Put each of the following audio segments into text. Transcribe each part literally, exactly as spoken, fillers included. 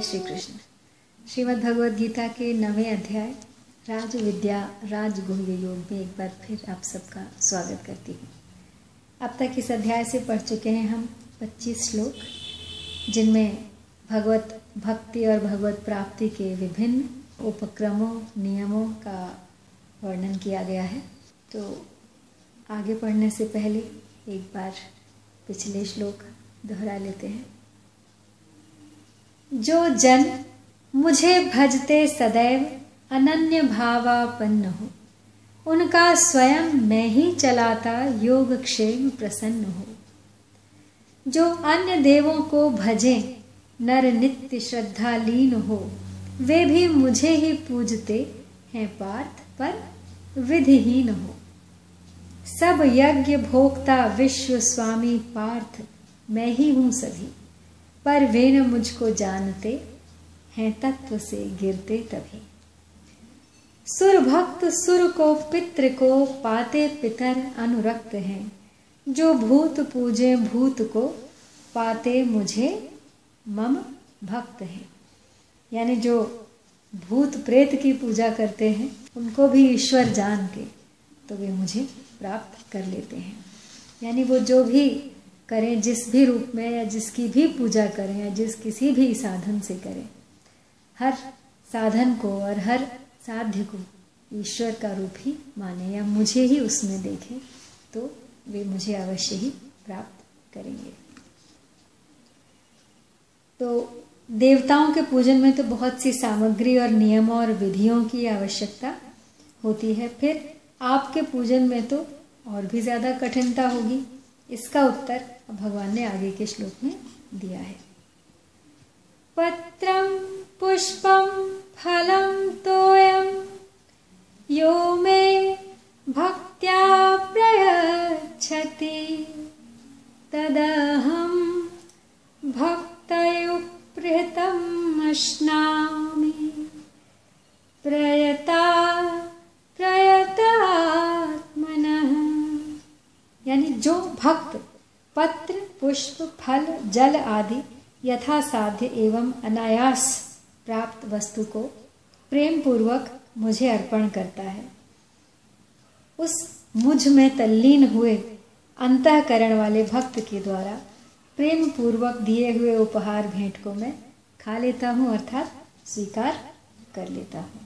श्री कृष्ण। श्रीमद् भगवद गीता के नवें अध्याय राज विद्या राजगुह्य योग में एक बार फिर आप सबका स्वागत करती हूँ। अब तक इस अध्याय से पढ़ चुके हैं हम पच्चीस श्लोक, जिनमें भगवत भक्ति और भगवत प्राप्ति के विभिन्न उपक्रमों नियमों का वर्णन किया गया है। तो आगे पढ़ने से पहले एक बार पिछले श्लोक दोहरा लेते हैं। जो जन मुझे भजते सदैव अनन्य भावापन्न हो, उनका स्वयं मैं ही चलाता योग क्षेम प्रसन्न हो। जो अन्य देवों को भजे नर नित्य श्रद्धा लीन हो, वे भी मुझे ही पूजते हैं पार्थ पर विधिहीन हो। सब यज्ञ भोक्ता विश्व स्वामी पार्थ मैं ही हूँ सभी, पर वे न मुझको जानते हैं तत्व से गिरते तभी। सुर भक्त सुर को पितृ को पाते पितर अनुरक्त हैं, जो भूत पूजे भूत को पाते मुझे मम भक्त हैं। यानी जो भूत प्रेत की पूजा करते हैं उनको भी ईश्वर जान के तो वे मुझे प्राप्त कर लेते हैं। यानी वो जो भी करें, जिस भी रूप में या जिसकी भी पूजा करें या जिस किसी भी साधन से करें, हर साधन को और हर साध्य को ईश्वर का रूप ही माने या मुझे ही उसमें देखें तो वे मुझे अवश्य ही प्राप्त करेंगे। तो देवताओं के पूजन में तो बहुत सी सामग्री और नियमों और विधियों की आवश्यकता होती है। फिर आपके पूजन में तो और भी ज़्यादा कठिनता होगी। इसका उत्तर भगवान ने आगे के श्लोक में दिया है। पत्रम पुष्पम फलम तोयम यो मे भक्त्या प्रयच्छति, तदहं भक्तयुक्तम् अश्नामि प्रयता प्रयतात्मनः। यानी जो भक्त पत्र पुष्प फल जल आदि यथा साध्य एवं अनायास प्राप्त वस्तु को प्रेम पूर्वक मुझे अर्पण करता है, उस मुझ में तल्लीन हुए अंतःकरण वाले भक्त के द्वारा प्रेम पूर्वक दिए हुए उपहार भेंट को मैं खा लेता हूँ, अर्थात स्वीकार कर लेता हूँ।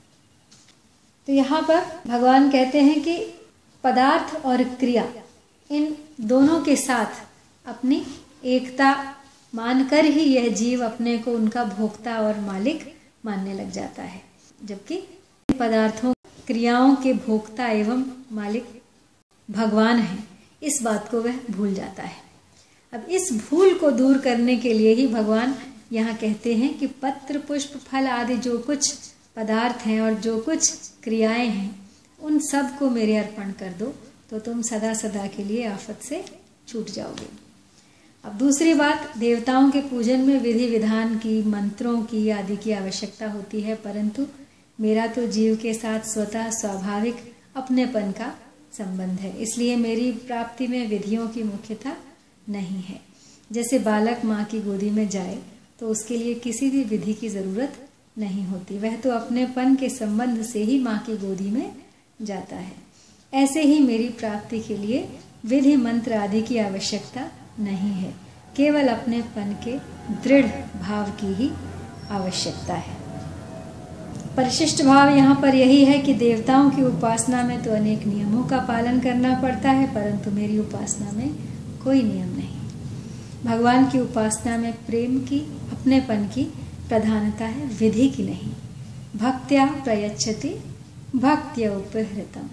तो यहाँ पर भगवान कहते हैं कि पदार्थ और क्रिया इन दोनों के साथ अपनी एकता मानकर ही यह जीव अपने को उनका भोक्ता और मालिक मानने लग जाता है, जबकि पदार्थों क्रियाओं के भोक्ता एवं मालिक भगवान हैं, इस बात को वह भूल जाता है। अब इस भूल को दूर करने के लिए ही भगवान यहाँ कहते हैं कि पत्र पुष्प फल आदि जो कुछ पदार्थ हैं और जो कुछ क्रियाएं हैं उन सब को मेरे अर्पण कर दो, तो तुम सदा सदा के लिए आफत से छूट जाओगे। अब दूसरी बात, देवताओं के पूजन में विधि विधान की, मंत्रों की आदि की आवश्यकता होती है, परंतु मेरा तो जीव के साथ स्वतः स्वाभाविक अपनेपन का संबंध है, इसलिए मेरी प्राप्ति में विधियों की मुख्यता नहीं है। जैसे बालक माँ की गोदी में जाए तो उसके लिए किसी भी विधि की जरूरत नहीं होती, वह तो अपनेपन के संबंध से ही माँ की गोदी में जाता है। ऐसे ही मेरी प्राप्ति के लिए विधि मंत्र आदि की आवश्यकता नहीं है, केवल अपनेपन के दृढ़ भाव की ही आवश्यकता है। परिशिष्ट भाव यहाँ पर यही है कि देवताओं की उपासना में तो अनेक नियमों का पालन करना पड़ता है, परंतु मेरी उपासना में कोई नियम नहीं। भगवान की उपासना में प्रेम की, अपनेपन की प्रधानता है, विधि की नहीं। भक्त्या प्रयच्छति भक्त्या उपहृतम।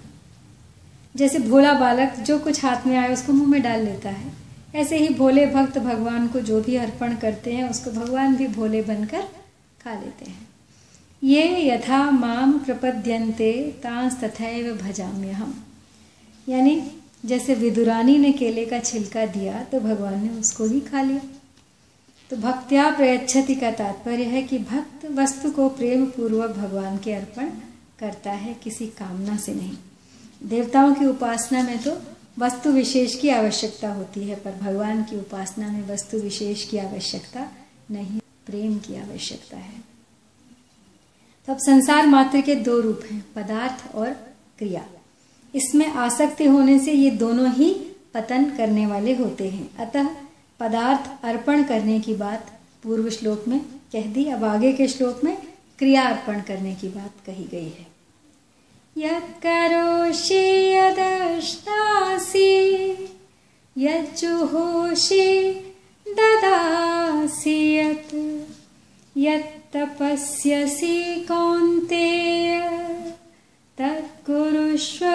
जैसे भोला बालक जो कुछ हाथ में आए उसको मुंह में डाल लेता है, ऐसे ही भोले भक्त भगवान को जो भी अर्पण करते हैं उसको भगवान भी भोले बनकर खा लेते हैं। ये यथा माम प्रपद्यन्ते तांस तथैव भजाम्यहम्। यानी जैसे विदुरानी ने केले का छिलका दिया तो भगवान ने उसको ही खा लिया। तो भक्त्या प्रयच्छति का तात्पर्य है कि भक्त वस्तु को प्रेम पूर्वक भगवान के अर्पण करता है, किसी कामना से नहीं। देवताओं की उपासना में तो वस्तु विशेष की आवश्यकता होती है, पर भगवान की उपासना में वस्तु विशेष की आवश्यकता नहीं। प्रेम की आवश्यकता है। तो अब संसार मात्र के दो रूप हैं, पदार्थ और क्रिया। इसमें आसक्ति होने से ये दोनों ही पतन करने वाले होते हैं। अतः पदार्थ अर्पण करने की बात पूर्व श्लोक में कह दी। अब आगे के श्लोक में क्रिया अर्पण करने की बात कही गई है। यत्करोषि यदश्नासि यज्जुहोषि ददासि यत् यत्तपस्यसि कौन्तेय तत्कुरुष्व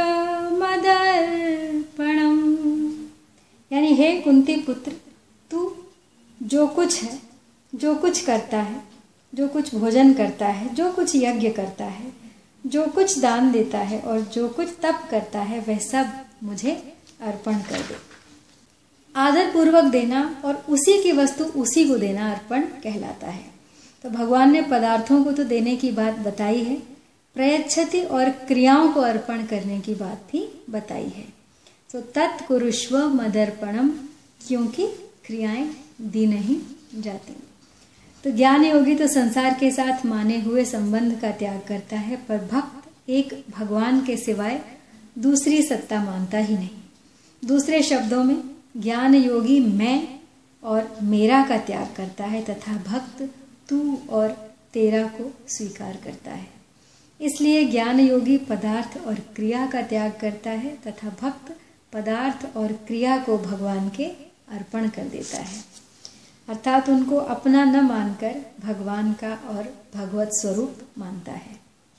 मदर्पणम्। यानी हे कुंती पुत्र, तू जो कुछ है, जो कुछ करता है, जो कुछ भोजन करता है, जो कुछ यज्ञ करता है, जो कुछ दान देता है और जो कुछ तप करता है, वह सब मुझे अर्पण कर दे। आदर पूर्वक देना और उसी की वस्तु उसी को देना अर्पण कहलाता है। तो भगवान ने पदार्थों को तो देने की बात बताई है, प्रयच्छति और क्रियाओं को अर्पण करने की बात भी बताई है। तो तत्कुरुष्व मदर्पणम, क्योंकि क्रियाएं दी नहीं जाती। तो ज्ञान योगी तो संसार के साथ माने हुए संबंध का त्याग करता है, पर भक्त एक भगवान के सिवाय दूसरी सत्ता मानता ही नहीं। दूसरे शब्दों में ज्ञान योगी मैं और मेरा का त्याग करता है तथा भक्त तू और तेरा को स्वीकार करता है। इसलिए ज्ञान योगी पदार्थ और क्रिया का त्याग करता है तथा भक्त पदार्थ और क्रिया को भगवान के अर्पण कर देता है, अर्थात उनको अपना न मानकर भगवान का और भगवत स्वरूप मानता है।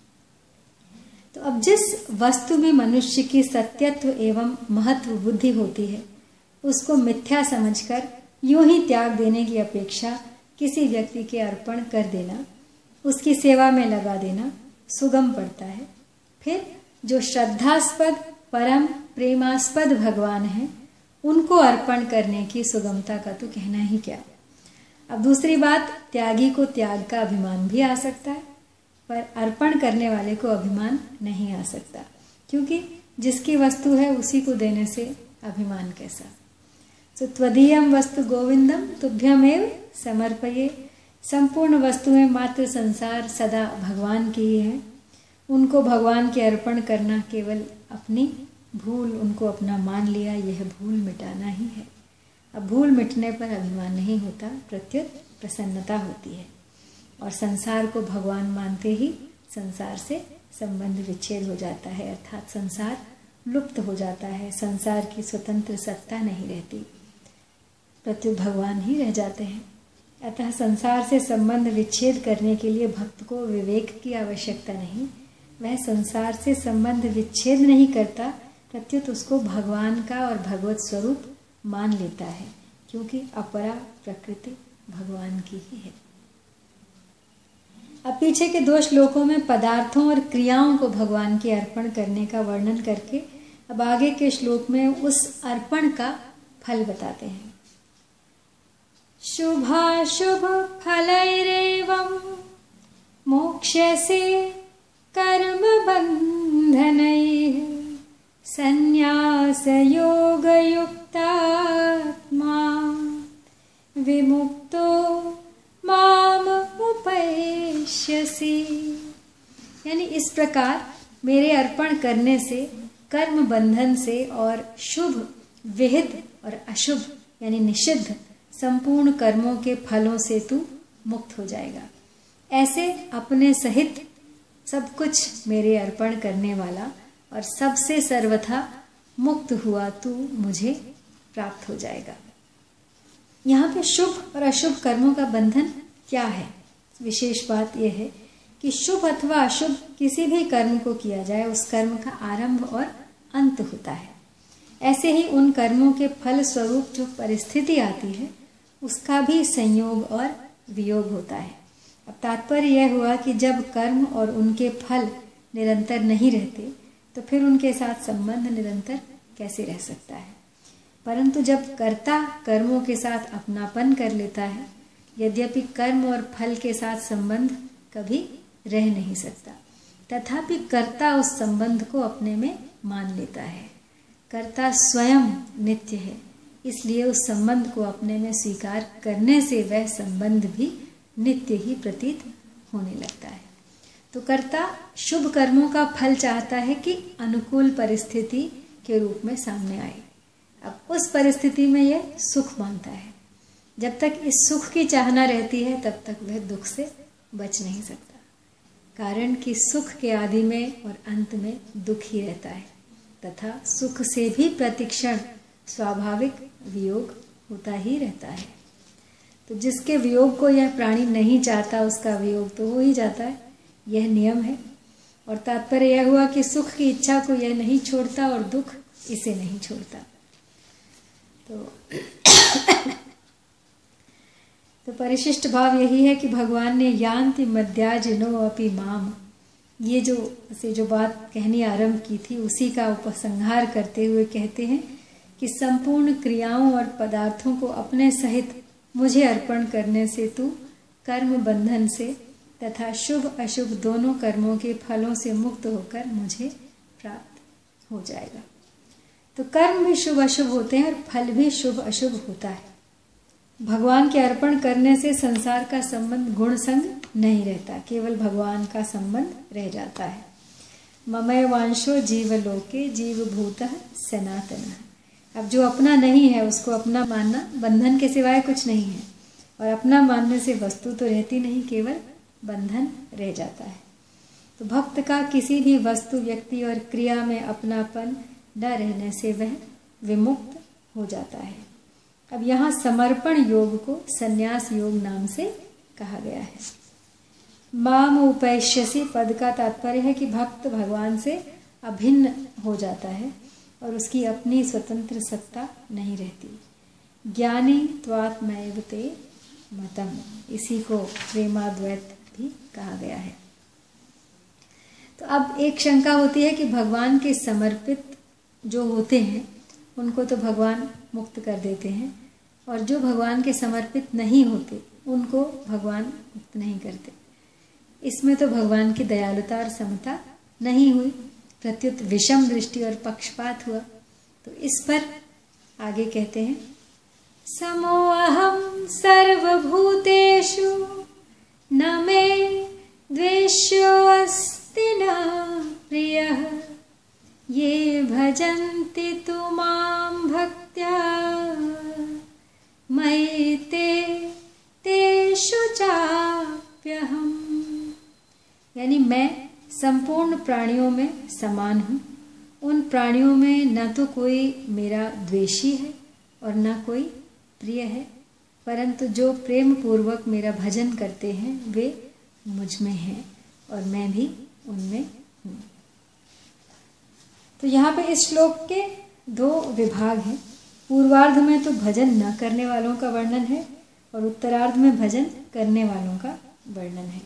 तो अब जिस वस्तु में मनुष्य की सत्यत्व एवं महत्व बुद्धि होती है, उसको मिथ्या समझकर यूं ही त्याग देने की अपेक्षा किसी व्यक्ति के अर्पण कर देना, उसकी सेवा में लगा देना सुगम पड़ता है। फिर जो श्रद्धास्पद परम प्रेमास्पद भगवान हैं, उनको अर्पण करने की सुगमता का तो कहना ही क्या। अब दूसरी बात, त्यागी को त्याग का अभिमान भी आ सकता है, पर अर्पण करने वाले को अभिमान नहीं आ सकता, क्योंकि जिसकी वस्तु है उसी को देने से अभिमान कैसा। तो त्वदीयम वस्तु गोविंदम तुभ्यमेव समर्पये। संपूर्ण वस्तुएं मात्र संसार सदा भगवान की ही है। उनको भगवान के अर्पण करना केवल अपनी भूल, उनको अपना मान लिया, यह भूल मिटाना ही है। अब भूल मिटने पर अभिमान नहीं होता, प्रत्युत प्रसन्नता होती है। और संसार को भगवान मानते ही संसार से संबंध विच्छेद हो जाता है, अर्थात संसार लुप्त हो जाता है। संसार की स्वतंत्र सत्ता नहीं रहती, प्रत्युत भगवान ही रह जाते हैं। अतः संसार से संबंध विच्छेद करने के लिए भक्त को विवेक की आवश्यकता नहीं। वह संसार से संबंध विच्छेद नहीं करता, प्रत्युत उसको भगवान का और भगवत स्वरूप मान लेता है, क्योंकि अपरा प्रकृति भगवान की ही है। अब पीछे के दो श्लोकों में पदार्थों और क्रियाओं को भगवान के अर्पण करने का वर्णन करके अब आगे के श्लोक में उस अर्पण का फल बताते हैं। शुभाशुभ फलैरेवं मोक्ष्यसे कर्म बंधनैः संन्यास योग युक्तात्मा विमुक्तो माम उपैष्यसि। यानी इस प्रकार मेरे अर्पण करने से कर्म बंधन से और शुभ विहित और अशुभ यानी निषिद्ध संपूर्ण कर्मों के फलों से तू मुक्त हो जाएगा। ऐसे अपने सहित सब कुछ मेरे अर्पण करने वाला और सबसे सर्वथा मुक्त हुआ तू मुझे प्राप्त हो जाएगा। यहाँ पे शुभ और अशुभ कर्मों का बंधन क्या है? विशेष बात यह है कि शुभ अथवा अशुभ किसी भी कर्म को किया जाए, उस कर्म का आरंभ और अंत होता है। ऐसे ही उन कर्मों के फल स्वरूप जो परिस्थिति आती है, उसका भी संयोग और वियोग होता है। अब तात्पर्य यह हुआ कि जब कर्म और उनके फल निरंतर नहीं रहते, तो फिर उनके साथ संबंध निरंतर कैसे रह सकता है। परंतु जब कर्ता कर्मों के साथ अपनापन कर लेता है, यद्यपि कर्म और फल के साथ संबंध कभी रह नहीं सकता, तथापि कर्ता उस संबंध को अपने में मान लेता है। कर्ता स्वयं नित्य है, इसलिए उस संबंध को अपने में स्वीकार करने से वह संबंध भी नित्य ही प्रतीत होने लगता है। तो कर्ता शुभ कर्मों का फल चाहता है कि अनुकूल परिस्थिति के रूप में सामने आए। अब उस परिस्थिति में यह सुख मानता है। जब तक इस सुख की चाहना रहती है तब तक वह दुख से बच नहीं सकता, कारण कि सुख के आदि में और अंत में दुख ही रहता है, तथा सुख से भी प्रतिक्षण स्वाभाविक वियोग होता ही रहता है। तो जिसके वियोग को यह प्राणी नहीं चाहता उसका वियोग तो हो ही जाता है, यह नियम है। और तात्पर्य यह हुआ कि सुख की इच्छा को यह नहीं छोड़ता और दुख इसे नहीं छोड़ता। तो तो परिशिष्ट भाव यही है कि भगवान ने यान्ति मद्याजिनो अपि माम, ये जो से जो बात कहनी आरंभ की थी उसी का उपसंहार करते हुए कहते हैं कि संपूर्ण क्रियाओं और पदार्थों को अपने सहित मुझे अर्पण करने से तू कर्म बंधन से तथा शुभ अशुभ दोनों कर्मों के फलों से मुक्त होकर मुझे प्राप्त हो जाएगा। तो कर्म भी शुभ अशुभ होते हैं और फल भी शुभ अशुभ होता है। भगवान के अर्पण करने से संसार का संबंध गुण संग नहीं रहता, केवल भगवान का संबंध रह जाता है। ममय वांशो जीवलोके जीवभूतः सनातनः। अब जो अपना नहीं है उसको अपना मानना बंधन के सिवाय कुछ नहीं है, और अपना मानने से वस्तु तो रहती नहीं, केवल बंधन रह जाता है। तो भक्त का किसी भी वस्तु व्यक्ति और क्रिया में अपनापन न रहने से वह विमुक्त हो जाता है। अब यहाँ समर्पण योग को संन्यास योग नाम से कहा गया है। माम उपैश्यसि पद का तात्पर्य है कि भक्त भगवान से अभिन्न हो जाता है और उसकी अपनी स्वतंत्र सत्ता नहीं रहती। ज्ञानी त्वात्मैव ते मतम, इसी को प्रेमाद्वैत भी कहा गया है। तो अब एक शंका होती है कि भगवान के समर्पित जो होते हैं उनको तो भगवान मुक्त कर देते हैं, और जो भगवान के समर्पित नहीं होते उनको भगवान मुक्त नहीं करते। इसमें तो भगवान की दयालुता और समता नहीं हुई, प्रत्युत विषम दृष्टि और पक्षपात हुआ। तो इस पर आगे कहते हैं, समोऽहं सर्वभूतेषु न मे द्वेष्योऽस्ति न प्रियः, ये भजन्ति तु मां भक्त्या मयि ते तेषु चाप्यहम्। यानी मैं संपूर्ण प्राणियों में समान हूँ। उन प्राणियों में न तो कोई मेरा द्वेषी है और न कोई प्रिय है, परंतु जो प्रेम पूर्वक मेरा भजन करते हैं वे मुझ में हैं और मैं भी उनमें हूँ। तो यहाँ पे इस श्लोक के दो विभाग हैं। पूर्वार्ध में तो भजन न करने वालों का वर्णन है और उत्तरार्ध में भजन करने वालों का वर्णन है।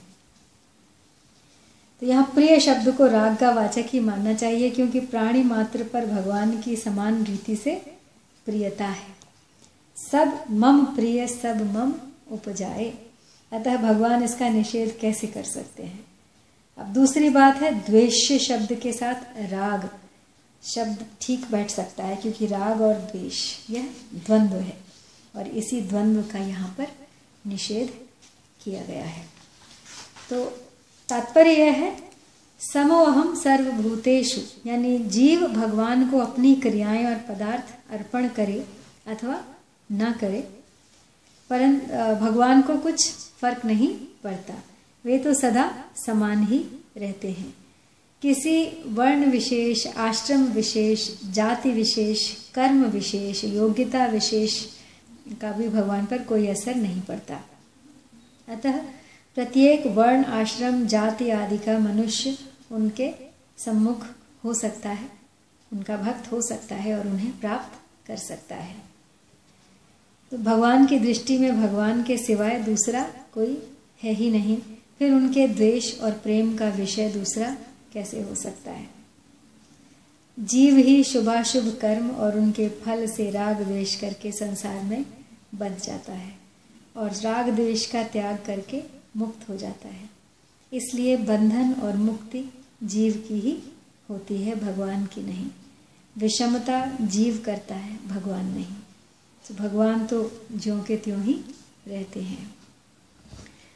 तो यहाँ प्रिय शब्द को राग का वाचक ही मानना चाहिए, क्योंकि प्राणी मात्र पर भगवान की समान रीति से प्रियता है। सब मम प्रिय सब मम उपजाए, अतः भगवान इसका निषेध कैसे कर सकते हैं। अब दूसरी बात है, द्वेष्य शब्द के साथ राग शब्द ठीक बैठ सकता है, क्योंकि राग और द्वेष यह द्वंद्व है और इसी द्वंद्व का यहाँ पर निषेध किया गया है। तो तात्पर्य यह है, समोऽहं सर्वभूतेषु, यानी जीव भगवान को अपनी क्रियाएं और पदार्थ अर्पण करे अथवा न करे, परंतु भगवान को कुछ फर्क नहीं पड़ता, वे तो सदा समान ही रहते हैं। किसी वर्ण विशेष, आश्रम विशेष, जाति विशेष, कर्म विशेष, योग्यता विशेष का भी भगवान पर कोई असर नहीं पड़ता। अतः प्रत्येक वर्ण, आश्रम, जाति आदि का मनुष्य उनके सम्मुख हो सकता है, उनका भक्त हो सकता है और उन्हें प्राप्त कर सकता है। तो भगवान की दृष्टि में भगवान के सिवाय दूसरा कोई है ही नहीं, फिर उनके द्वेष और प्रेम का विषय दूसरा कैसे हो सकता है। जीव ही शुभाशुभ कर्म और उनके फल से राग द्वेष करके संसार में बंध जाता है और राग द्वेष का त्याग करके मुक्त हो जाता है। इसलिए बंधन और मुक्ति जीव की ही होती है, भगवान की नहीं। विषमता जीव करता है, भगवान नहीं। तो भगवान तो ज्यों के त्यों ही रहते हैं।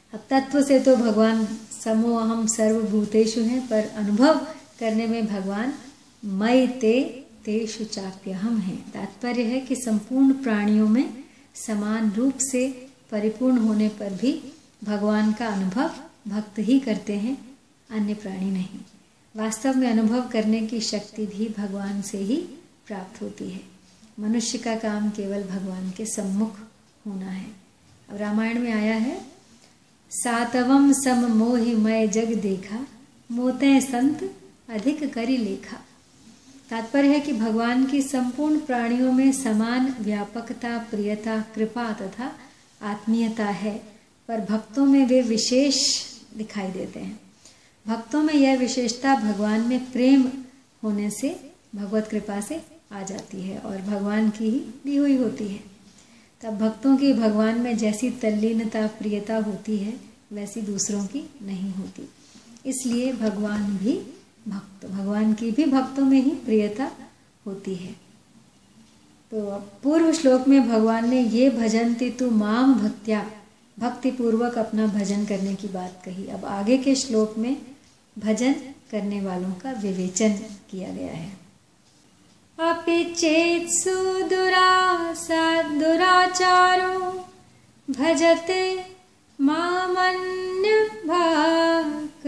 अब तत्व से तो भगवान समो अहम सर्वभूतेषु हैं, पर अनुभव करने में भगवान मयि ते तेषु चाप्यहम है। तात्पर्य है कि संपूर्ण प्राणियों में समान रूप से परिपूर्ण होने पर भी भगवान का अनुभव भक्त ही करते हैं, अन्य प्राणी नहीं। वास्तव में अनुभव करने की शक्ति भी भगवान से ही प्राप्त होती है। मनुष्य का काम केवल भगवान के सम्मुख होना है। अब रामायण में आया है, सातवम सम मोहि मय जग देखा, मोते संत अधिक करी लेखा। तात्पर्य है कि भगवान की संपूर्ण प्राणियों में समान व्यापकता, प्रियता, कृपा तथा आत्मीयता है, पर भक्तों में वे विशेष दिखाई देते हैं। भक्तों में यह विशेषता भगवान में प्रेम होने से, भगवत कृपा से आ जाती है और भगवान की ही दी हुई होती है। तब भक्तों की भगवान में जैसी तल्लीनता, प्रियता होती है, वैसी दूसरों की नहीं होती। इसलिए भगवान भी भक्त भगवान की भी भक्तों में ही प्रियता होती है। तो पूर्व श्लोक में भगवान ने ये भजन्ति तु माम भक्त्या, भक्ति पूर्वक अपना भजन करने की बात कही। अब आगे के श्लोक में भजन करने वालों का विवेचन किया गया है। अपि चेत् सुदुरासा दुराचारो भजते मामन्य भाग,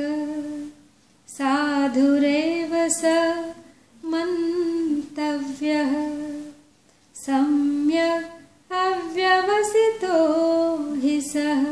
साधुरेव स मन्तव्यः सम्यक् अव्यवसितो हि सः।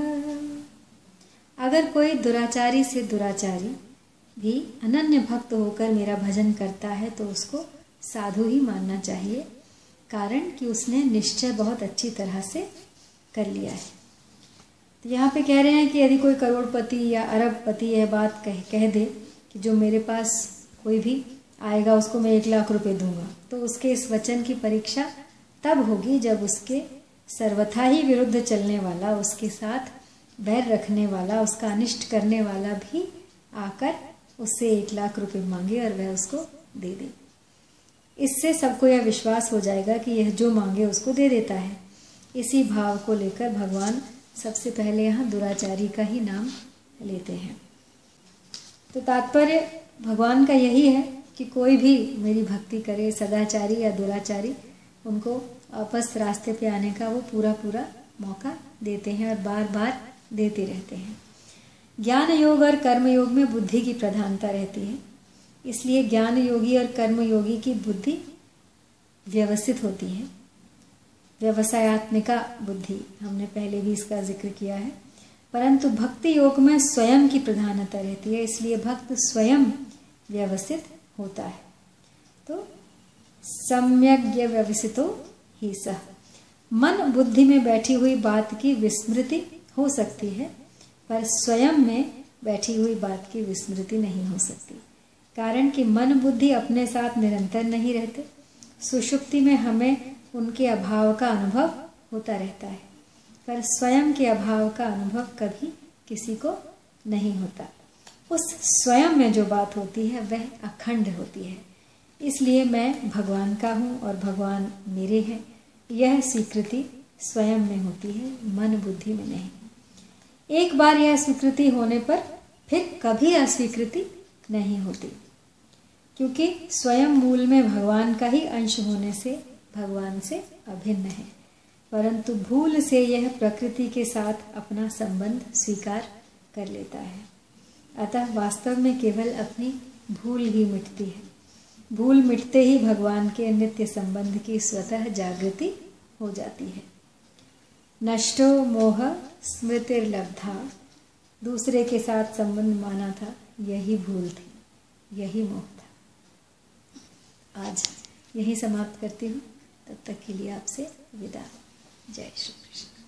अगर कोई दुराचारी से दुराचारी भी अनन्य भक्त होकर मेरा भजन करता है तो उसको साधु ही मानना चाहिए, कारण कि उसने निश्चय बहुत अच्छी तरह से कर लिया है। तो यहाँ पे कह रहे हैं कि यदि कोई करोड़पति या अरबपति यह बात कह कह दे कि जो मेरे पास कोई भी आएगा उसको मैं एक लाख रुपए दूंगा, तो उसके इस वचन की परीक्षा तब होगी जब उसके सर्वथा ही विरुद्ध चलने वाला, उसके साथ बैर रखने वाला, उसका अनिष्ट करने वाला भी आकर उससे एक लाख रुपए मांगे और वह उसको दे दे। इससे सबको यह विश्वास हो जाएगा कि यह जो मांगे उसको दे देता है। इसी भाव को लेकर भगवान सबसे पहले यहाँ दुराचारी का ही नाम लेते हैं। तो तात्पर्य भगवान का यही है कि कोई भी मेरी भक्ति करे, सदाचारी या दुराचारी, उनको आपस रास्ते पे आने का वो पूरा पूरा मौका देते हैं और बार बार देते रहते हैं। ज्ञान योग और कर्म योग में बुद्धि की प्रधानता रहती है, इसलिए ज्ञान योगी और कर्म योगी की बुद्धि व्यवस्थित होती है। व्यवसायत्मिका बुद्धि, हमने पहले भी इसका जिक्र किया है। परंतु भक्ति योग में स्वयं की प्रधानता रहती है, इसलिए भक्त स्वयं व्यवस्थित होता है। तो सम्यक व्यवसितो ही सह। मन बुद्धि में बैठी हुई बात की विस्मृति हो सकती है, पर स्वयं में बैठी हुई बात की विस्मृति नहीं हो सकती, कारण कि मन बुद्धि अपने साथ निरंतर नहीं रहते। सुषुप्ति में हमें उनके अभाव का अनुभव होता रहता है, पर स्वयं के अभाव का अनुभव कभी किसी को नहीं होता। उस स्वयं में जो बात होती है वह अखंड होती है। इसलिए मैं भगवान का हूँ और भगवान मेरे हैं, यह स्वीकृति स्वयं में होती है, मन बुद्धि में नहीं। एक बार यह स्वीकृति होने पर फिर कभी अस्वीकृति नहीं होती, क्योंकि स्वयं मूल में भगवान का ही अंश होने से भगवान से अभिन्न है, परंतु भूल से यह प्रकृति के साथ अपना संबंध स्वीकार कर लेता है। अतः वास्तव में केवल अपनी भूल ही मिटती है। भूल मिटते ही भगवान के नित्य संबंध की स्वतः जागृति हो जाती है। नष्टो मोह स्मृतिर्लब्धा, दूसरे के साथ संबंध माना था, यही भूल थी, यही मोह था। आज यही समाप्त करती हूँ, तब तक के लिए आपसे विदा। जय श्री कृष्ण।